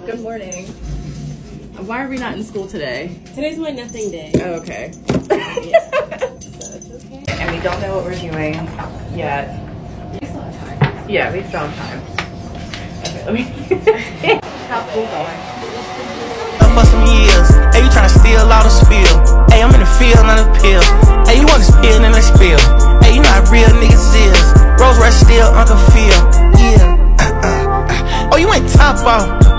Good morning. Why are we not in school today? Today's my nothing day. Oh, okay. Yeah. So it's okay. And we don't know what we're doing yet. We still have time. Yeah, we still have time. Okay, let me. How's school going? For some years, hey, you tryna steal all the spill. Hey, I'm in the field, not a pill. Hey, you want to spill and I spill. Hey, you know how real niggas is. Rose Rush still Uncle Phil. Yeah. Oh, you ain't top off.